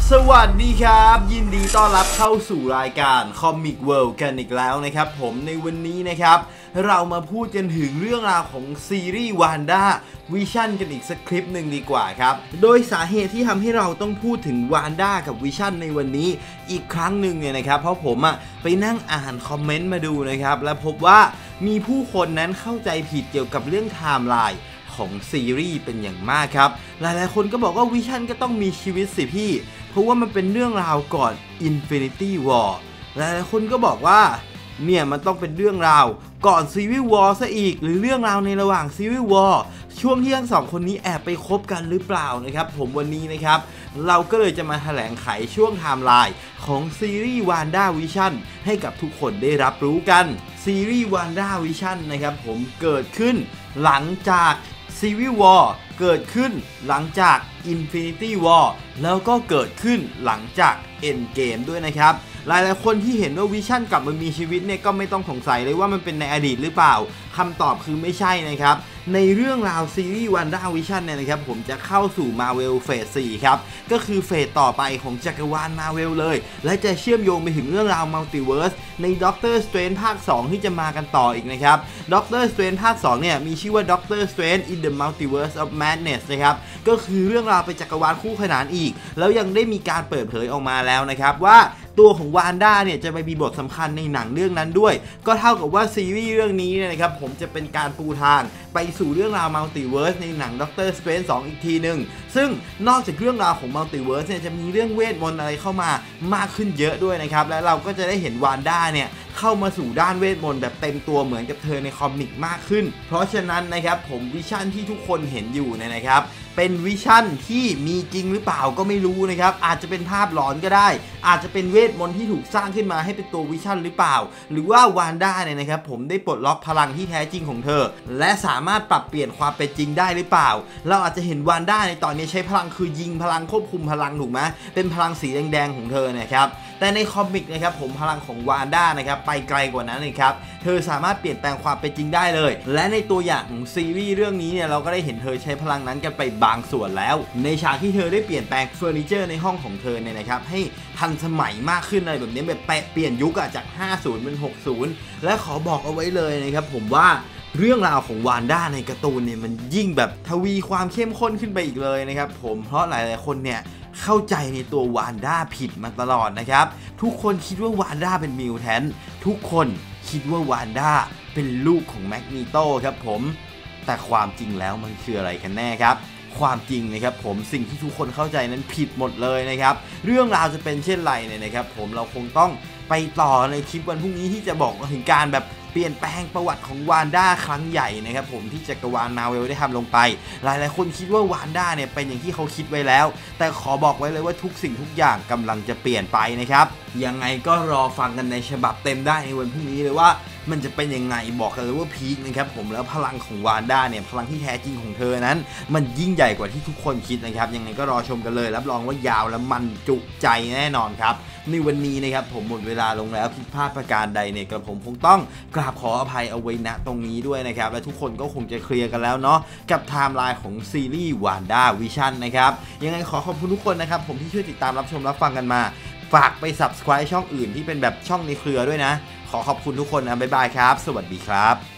สวัสดีครับยินดีต้อนรับเข้าสู่รายการ Comic World กันอีกแล้วนะครับผมในวันนี้นะครับเรามาพูดกันถึงเรื่องราวของซีรีส์ WandaVision กันอีกสักคลิปหนึ่งดีกว่าครับโดยสาเหตุที่ทำให้เราต้องพูดถึง Wanda กับ Vision ในวันนี้อีกครั้งหนึ่งเนี่ยนะครับเพราะผมไปนั่งอ่านคอมเมนต์มาดูนะครับและพบว่ามีผู้คนนั้นเข้าใจผิดเกี่ยวกับเรื่องไทม์ไลน์ของซีรีส์เป็นอย่างมากครับหลายๆคนก็บอกว่าวิชั่นก็ต้องมีชีวิตสิพี่เพราะว่ามันเป็นเรื่องราวก่อน Infinity War หลายๆคนก็บอกว่าเนี่ยมันต้องเป็นเรื่องราวก่อน Civil War ซะอีกหรือเรื่องราวในระหว่าง Civil War ช่วงที่ทั้งสองคนนี้แอบไปคบกันหรือเปล่านะครับผมวันนี้นะครับเราก็เลยจะมาแถลงไขช่วงไทม์ไลน์ของซีรีส์ WandaVision ให้กับทุกคนได้รับรู้กันซีรีส์ WandaVision นะครับผมเกิดขึ้นหลังจากCivil War เกิดขึ้นหลังจาก Infinity War แล้วก็เกิดขึ้นหลังจาก Endgame ด้วยนะครับหลายๆคนที่เห็นว่าวิชั่นกลับมามีชีวิตเนี่ยก็ไม่ต้องสงสัยเลยว่ามันเป็นในอดีตหรือเปล่าคำตอบคือไม่ใช่นะครับในเรื่องราวซีรีส์ WandaVision เนี่ยนะครับผมจะเข้าสู่ Marvel Phase 4 ครับก็คือเฟสต่อไปของจักรวาล Marvel เลยและจะเชื่อมโยงไปถึงเรื่องราว Multiverse ใน Doctor Strange ภาค 2 ที่จะมากันต่ออีกนะครับ Doctor Strange ภาค 2 เนี่ยมีชื่อว่า Doctor Strange in the Multiverse of Madness นะครับก็คือเรื่องราวเป็นจักรวาลคู่ขนานอีกแล้วยังได้มีการเปิดเผยออกมาแล้วนะครับว่าตัวของวานด้าเนี่ยจะไปมีบทสำคัญในหนังเรื่องนั้นด้วยก็เท่ากับว่าซีรีส์เรื่องนี้เนี่ยนะครับผมจะเป็นการปูทางไปสู่เรื่องราวมัลติเวิร์สในหนังด็อกเตอร์สเตรนจ์ 2 อีกทีหนึ่งซึ่งนอกจากเรื่องราวของมัลติเวิร์สเนี่ยจะมีเรื่องเวทมนต์อะไรเข้ามามากขึ้นเยอะด้วยนะครับและเราก็จะได้เห็นวานด้าเนี่ยเข้ามาสู่ด้านเวทมนต์แบบเต็มตัวเหมือนกับเธอในคอมิกมากขึ้นเพราะฉะนั้นนะครับผมวิชั่นที่ทุกคนเห็นอยู่เนี่ยนะครับเป็นวิชั่นที่มีจริงหรือเปล่าก็ไม่รู้นะครับอาจจะเป็นภาพหลอนก็ได้อาจจะเป็นเวทมนต์ที่ถูกสร้างขึ้นมาให้เป็นตัววิชั่นหรือเปล่าหรือว่าวานด้าเนี่ยนะครับผมได้ปลดล็อกพลังที่แท้จริงของเธอและสามารถปรับเปลี่ยนความเป็นจริงได้หรือเปล่าเราอาจจะเห็นวานด้าในตอนนี้ใช้พลังคือยิงพลังควบคุมพลังถูกไหมเป็นพลังสีแดงๆของเธอนะครับแต่ในคอมิกนะครับผมพลังของวานด้านะครับไปไกลกว่านั้นเลยครับเธอสามารถเปลี่ยนแปลงความเป็นจริงได้เลยและในตัวอย่างของซีรีส์เรื่องนี้เนี่ยเราก็ได้เห็นเธอใช้พลังนั้นกันไปบางส่วนแล้วในฉากที่เธอได้เปลี่ยนแปลงเฟอร์นิเจอร์ในห้องของเธอเนี่ยนะครับให้ทันสมัยมากขึ้นอะไรแบบนี้แบบเปลี่ยนยุคจาก 50 เป็น 60 และขอบอกเอาไว้เลยนะครับผมว่าเรื่องราวของวานด้าในการ์ตูนเนี่ยมันยิ่งแบบทวีความเข้มข้นขึ้นไปอีกเลยนะครับผมเพราะหลายๆคนเนี่ยเข้าใจในตัววานด้าผิดมาตลอดนะครับทุกคนคิดว่าวานด้าเป็นมิวแทนทุกคนคิดว่าวานด้าเป็นลูกของแมกนีโตครับผมแต่ความจริงแล้วมันคืออะไรกันแน่ครับความจริงนะครับผมสิ่งที่ทุกคนเข้าใจนั้นผิดหมดเลยนะครับเรื่องราวจะเป็นเช่นไรเนี่ยนะครับผมเราคงต้องไปต่อในคลิปวันพรุ่งนี้ที่จะบอกถึงการแบบเปลี่ยนแปลงประวัติของวานด้าครั้งใหญ่นะครับผมที่จักรวาลมาร์เวลได้ทำลงไปหลายๆคนคิดว่าวานด้าเนี่ยเป็นอย่างที่เขาคิดไว้แล้วแต่ขอบอกไว้เลยว่าทุกสิ่งทุกอย่างกำลังจะเปลี่ยนไปนะครับยังไงก็รอฟังกันในฉบับเต็มได้ในวันพรุ่งนี้เลยว่ามันจะเป็นยังไงบอกกันเลยว่าพีคนะครับผมแล้วพลังของวานด้าเนี่ยพลังที่แท้จริงของเธอนั้นมันยิ่งใหญ่กว่าที่ทุกคนคิดนะครับยังไงก็รอชมกันเลยรับรองว่ายาวและมันจุใจแน่นอนครับในวันนี้นะครับผมหมดเวลาลงแล้วผิดพลาดประการใดเนี่ยกระผมคงต้องกราบขออภัยเอาไว้ณตรงนี้ด้วยนะครับและทุกคนก็คงจะเคลียร์กันแล้วเนาะกับไทม์ไลน์ของซีรีส์ WandaVision นะครับยังไงขอขอบคุณทุกคนนะครับผมที่ช่วยติดตามรับชมรับฟังกันมาฝากไป Subscribe ช่องอื่นที่เป็นแบบช่องในเครือด้วยนะขอขอบคุณทุกคนนะบ๊ายบายครับสวัสดีครับ